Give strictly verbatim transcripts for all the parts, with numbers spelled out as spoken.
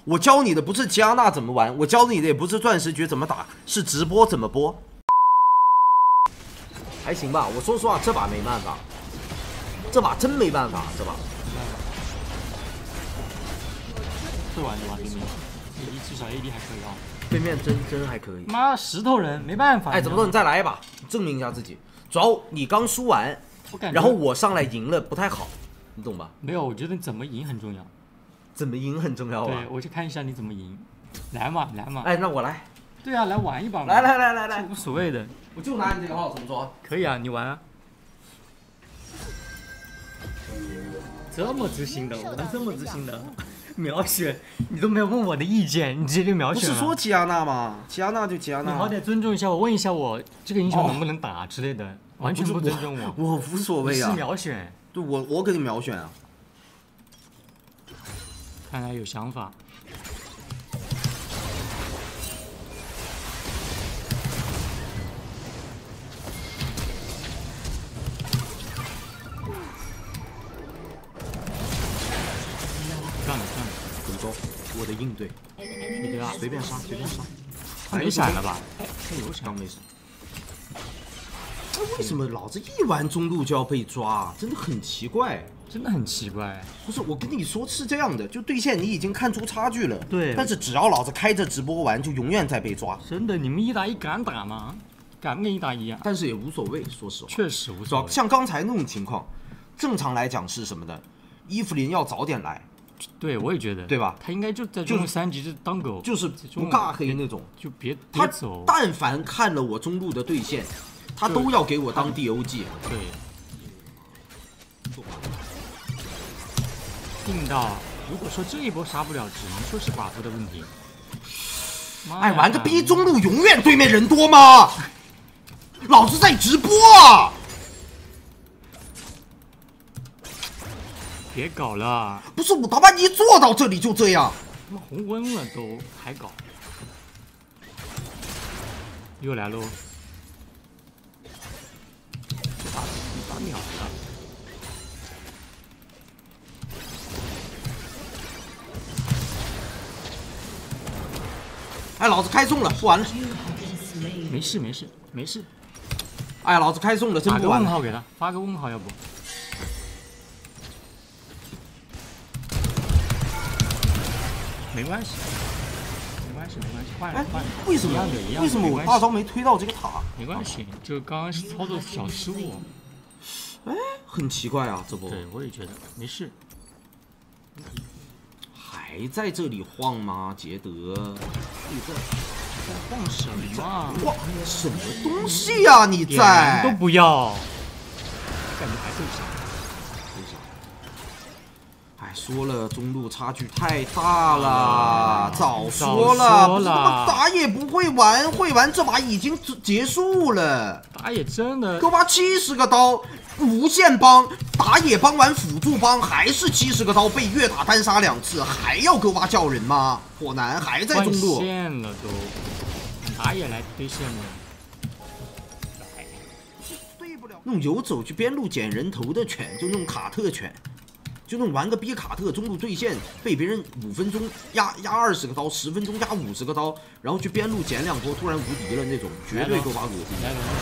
我教你的不是吉安娜怎么玩，我教你的也不是钻石诀怎么打，是直播怎么播。还行吧，我说实话，这把没办法，这把真没办法，这把。 会玩的吧？对面 A D 至少 A D 还可以啊。 对面真真还可以。 妈，石头人没办法。 哎，怎么说？你再来一把，证明一下自己。主要你刚输完，然后我上来赢了，不太好，你懂吧？ 没有，我觉得怎么赢很重要。 怎么赢很重要啊。 对，我去看一下你怎么赢。来嘛，来嘛。 哎，那我来。 对啊，来玩一把嘛。 来来来来来， 无所谓的。 我就拿你这个号，怎么说？ 可以啊，你玩啊。这么自信的，玩这么自信的，秒选，你都没有问我的意见，你直接就秒选了。 不是说吉安娜吗？吉安娜就吉安娜。 你好歹尊重一下我，问一下我这个英雄能不能打之类的，哦、完全不尊重我。 我, 我无所谓啊。 是秒选。 对，我我给你秒选啊。 看来有想法。干了干了， 怎么说？我的应对， 你对啊， 随便杀随便杀。 他没闪了吧？ 他有闪，没闪。那为什么老子一玩中路就要被抓？真的很奇怪， 真的很奇怪。 不是，我跟你说是这样的，就对线你已经看出差距了。 对。 但是只要老子开着直播玩，就永远在被抓。 真的，你们一打一敢打吗？敢不敢一打一啊？ 但是也无所谓，说实话。 确实无所谓。 像刚才那种情况，正常来讲是什么的？伊芙琳要早点来。 对，我也觉得， 对吧？ 他应该就在中路三级就当狗， 就是不尬黑那种， 就别他走。 但凡看了我中路的对线，他都要给我当 D O G。 对。定到，如果说这一波杀不了，只能说是buff的问题。 哎，玩个逼中路永远对面人多吗？老子在直播啊！ 别搞了！ 不是我他妈一坐到这里就这样， 他妈红温了都还搞，又来喽！打打秒了！ 哎，老子开送了，不玩了。 没事没事没事。 哎，老子开送了，真不玩了。 发个问号给他，发个问号要不？没关系，没关系，没关系，换人换人。 为什么？为什么我大招没推到这个塔？ 没关系，就刚刚是操作小失误。 哎，很奇怪啊，这波。 对，我也觉得没事。 还在这里晃吗，杰德？ 你在在晃什么？ 晃什么东西呀？你在？ 都不要，感觉还对上。 哎，说了中路差距太大了，早说了，不是他妈打野不会玩，会玩这把已经结束了。 打野真的， 给我把七十个刀，无限帮，打野帮完辅助帮还是七十个刀，被越塔单杀两次，还要给我把叫人吗？火男还在中路， 换线了都，打野来对线了。 对不了，那种游走去边路捡人头的犬，就那种卡特犬。就那种玩个逼卡特中路对线，被别人五分钟压压二十个刀，十分钟压五十个刀，然后去边路捡两波，突然无敌了那种，绝对给我把恶心。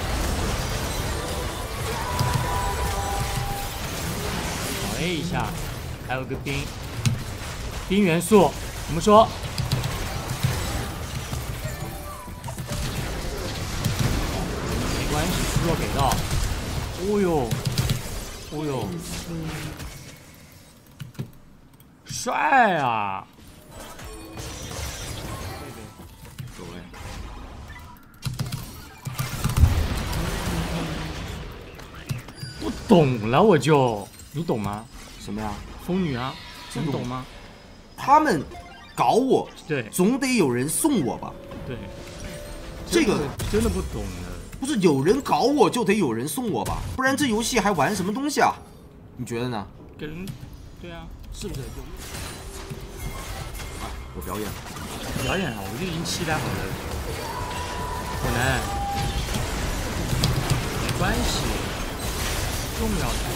小 A 一下，还有个冰，冰元素，怎么说？没关系，弱给到。哦呦，哦呦。帅啊！ 走嘞！ 不懂了，我就你懂吗？ 什么呀？ 疯女啊，你懂吗？ 他们搞我， 对， 总得有人送我吧？ 对， 这个真的不懂了。 不是有人搞我就得有人送我吧？不然这游戏还玩什么东西啊？你觉得呢？ 给人，对啊。是不是？ 啊，我表演了， 表演了，我就已经期待好了。可能没关系，重要的。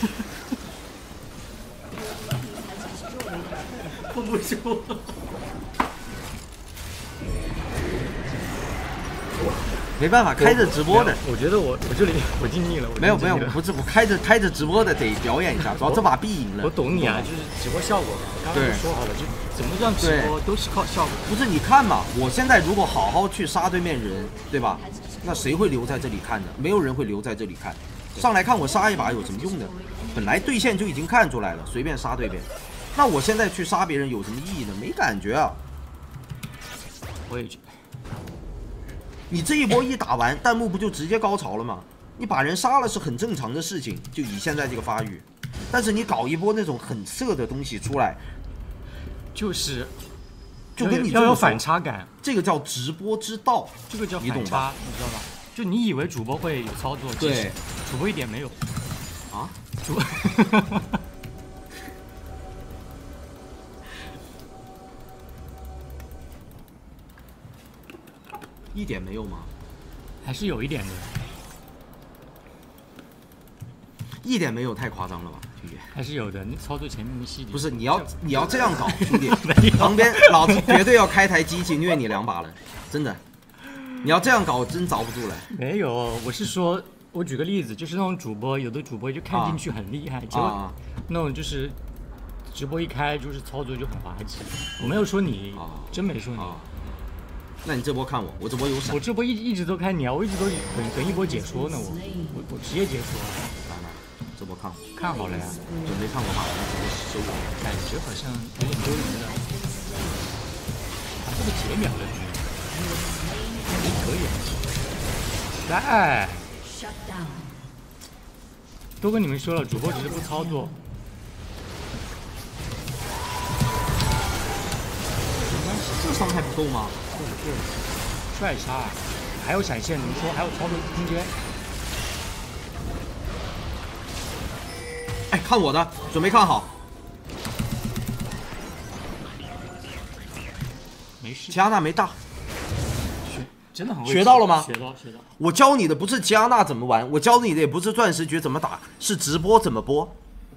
控不住。 没办法，开着直播的。 我觉得我我这里我尽力了。 没有没有，不是我开着开着直播的得表演一下，主要这把必赢了。 我懂你啊，就是直播效果嘛。刚刚就说好了，就怎么样直播都是靠效果。 不是你看嘛，我现在如果好好去杀对面人，对吧？那谁会留在这里看呢？没有人会留在这里看。上来看我杀一把有什么用呢？本来对线就已经看出来了，随便杀对面。那我现在去杀别人有什么意义呢？没感觉啊。 我也觉得。 你这一波一打完，弹幕不就直接高潮了吗？你把人杀了是很正常的事情，就以现在这个发育。但是你搞一波那种很色的东西出来， 就是就跟你要有反差感， 这个叫直播之道， 这个叫反差， 你懂吧？ 你知道吧？就你以为主播会有操作， 对， 主播一点没有啊， 主。 一点没有吗？ 还是有一点的， 一点没有太夸张了吧，兄弟？ 还是有的，你操作前面的细节。 不是你要你要这样搞，兄弟，旁边老子绝对要开台机器虐你两把了，真的。你要这样搞，我真遭不住了。 没有，我是说，我举个例子，就是那种主播，有的主播就看进去很厉害，结果、啊、那种就是直播一开就是操作就很滑稽。我没有说你，啊、真没说你。啊那你这波看我，我这波有闪。 我这波一一直都看你啊，我一直都等等一波解说呢，我我我直接解说。 来来，这波看我。 看好了呀， 准备看我把人直接收了。 感觉好像有点丢人了。啊，这个解秒的，还可以。哎，都跟你们说了，主播只是不操作。 这伤害不够吗？ 够了够了，帅杀，还有闪现，你们说还有操作空间？ 哎，看我的，准备看好。 没事。 齐安娜没大， 学真的很学到了吗？ 学到学到。 我教你的不是齐安娜怎么玩，我教你的也不是钻石诀怎么打，是直播怎么播。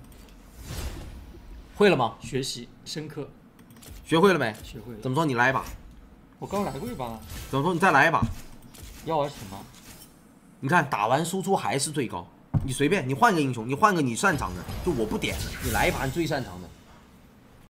会了吗？ 学习深刻。 学会了没？ 学会了。 怎么说？你来一把。 我刚来过一把。 怎么说？你再来一把。 要玩什么？ 你看打完输出还是最高。你随便，你换个英雄，你换个你擅长的，就我不点了，你来一把你最擅长的。